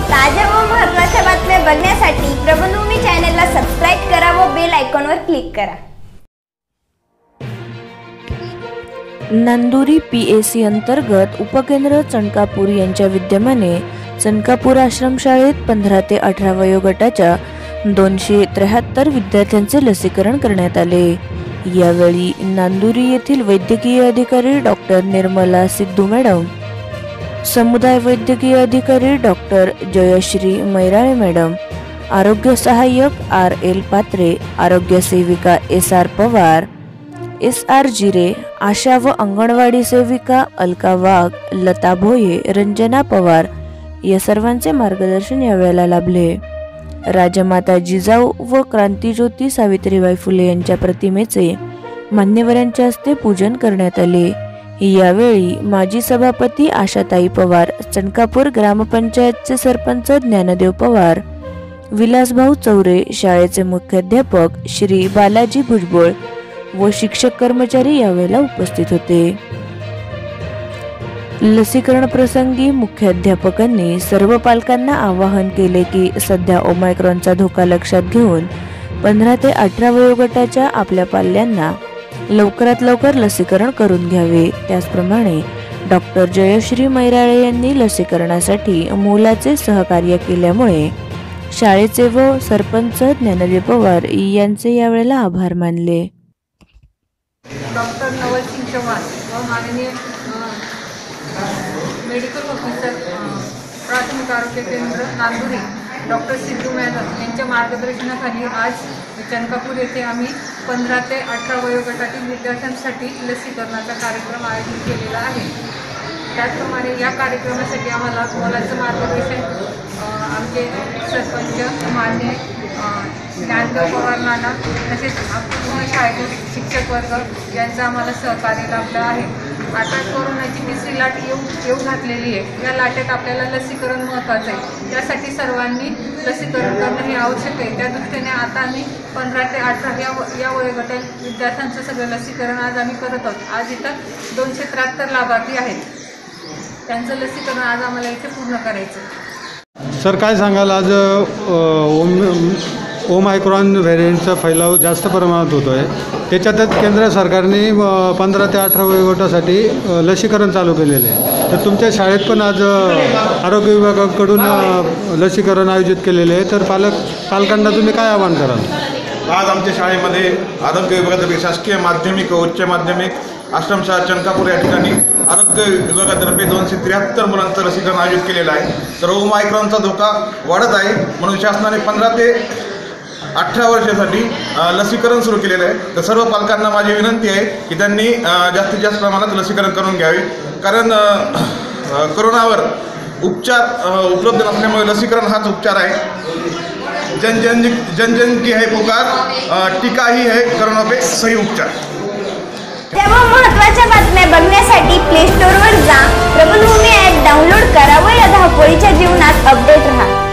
ताज्या व महत्त्वाच्या बातम्या बघण्यासाठी प्रबलभूमी चॅनलला सबस्क्राइब करा व बेल आयकॉनवर क्लिक करा। नांदुरी पीएसी अंतर्गत उपकेंद्र चणकापूर यांच्या विद्यमाने चणकापूर आश्रमशाळेत 15 ते 18 वयोगटाच्या 273 विद्यार्थ्यांचे लसीकरण करण्यात आले। यावेळी नांदुरी येथील वैद्यकीय अधिकारी डॉक्टर निर्मला सिद्धू मॅडम, समुदाय वैद्यकीय अधिकारी डॉक्टर जयश्री मैराळे मॅडम, आरोग्य सहाय्यक RL पात्रे, आरोग्य सेविका SR पवार, SR जिरे, आशा व अंगणवाडी सेविका अलका वाघ, लता भोये, रंजना पवार या सर्वांचे मार्गदर्शन यावेळेला लाभले। राजमाता जिजाऊ व क्रांतिज्योती सावित्रीबाई फुले यांच्या प्रतिमेचे मान्यवरांच्या हस्ते पूजन करण्यात आले। यावेळी माजी सभापती आशाताई पवार, चणकापूर ग्रामपंचायतचे सरपंच ज्ञानदेव पवार, विलासभाऊ चौरे, शाळेचे मुख्याध्यापक श्री बालाजी भुजबळ व शिक्षक कर्मचारी यावेळेला उपस्थित होते। लसीकरण प्रसंगी मुख्याध्यापकांनी सर्व पालकांना आवाहन केले की सध्या ओमायक्रॉनचा धोका लक्षात घेऊन 15 ते 18 वयोगटाच्या आपल्या पाल्यांना लवकरात लवकर लसीकरण करून घ्यावे। त्याचप्रमाणे डॉक्टर जयश्री मैराळे यांनी लसीकरणासाठी मोलाचे सहकार्य केल्यामुळे शाळेचे व सरपंच ज्ञानदेव पवार यांचे यावेळेला आभार मानले। डॉक्टर नवल सिंग चव्हाण व माननीय मेडिकल ऑफिसर प्राथमिक आरोग्य केंद्र नांदुरी डॉक्टर सिद्धू मॅडम यांच्या मार्गदर्शनाखाली आज चणकापूर येथे आम्ही 15 ते 18 वयोगटातील विद्यार्थ्यांसाठी लसीकरणाचा कार्यक्रम आयोजित केलेला आहे। त्याचप्रमाणे या कार्यक्रमासाठी आम्हाला मोलाचं मार्गदर्शन आमचे सरपंच मान्य ज्ञानदेव पवार नाना तसेच पूर्ण शाळेतील शिक्षक वर्ग यांचं आम्हाला सहकार्य लाभलं आहे। आता कोरोनाची तिसरी लाट येऊ घातलेली आहे। या लाटेत आपल्याला लसीकरण महत्त्वाचं आहे, त्यासाठी सर्वांनी लसीकरण करणं हे आवश्यक आहे। त्या दृष्टीने आता आम्ही 15 ते 18 या वयोगटातील विद्यार्थ्यांचं सगळं लसीकरण आज आम्ही करत आहोत। आज इथं 273 लाभार्थी आहेत, त्यांचं लसीकरण आज आम्हाला इथे पूर्ण करायचं। सर काय सांगाल, आज ओमायक्रॉन व्हेरियंटचा फैलाव जास्त प्रमाणात होतो आहे, त्याच्यातच केंद्र सरकारने 15 ते 18 वयोगटासाठी लसीकरण चालू केलेले आहे। तर तुमच्या शाळेत पण आज आरोग्य विभागाकडून लसीकरण आयोजित केलेले आहे, तर पालकांना तुम्ही काय आवाहन कराल? आज आमच्या शाळेमध्ये आरोग्य विभागातर्फे शासकीय माध्यमिक व उच्च माध्यमिक आश्रमशाळा चणकापूर या ठिकाणी आरोग्य विभागातर्फे 273 मुलांचं लसीकरण आयोजित केलेलं आहे। तर ओमायक्रॉनचा धोका वाढत आहे, म्हणून शासनाने 15 ते 18 वर्षासाठी लसीकरण सुरू केलेलं आहे। तर सर्व पालकांना माझी विनंती आहे की त्यांनी जास्तीत जास्त प्रमाणात लसीकरण करून घ्यावे, कारण कोरोनावर उपचार उपलब्ध नसल्यामुळे लसीकरण हाच उपचार आहे। जन जन की है पुकार, टीका ही है कोरोना पे सही उपचार। तेव्हा महत्त्वाच्या बातम्या बघण्यासाठी प्ले स्टोअरवर जा, प्रबलभूमी ॲप डाउनलोड करा व या धावपळीच्या जीवनात अपडेट राहा।